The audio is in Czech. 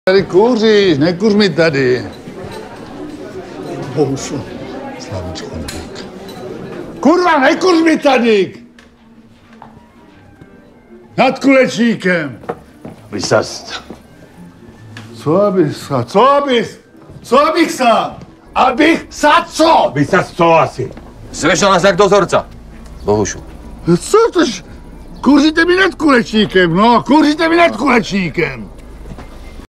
Tady kouříš, nekuř mi tady. Bohušu. Slavičko, dík. Kurva, nekuř mi tady! Nad kulečníkem. Vysast. Co abych sa? Abych sa co? Vysast co asi? Zveš na nás jak dozorca. Bohušu. Co tož? Kouříte mi nad kulečníkem, no, kouříte mi nad kulečníkem.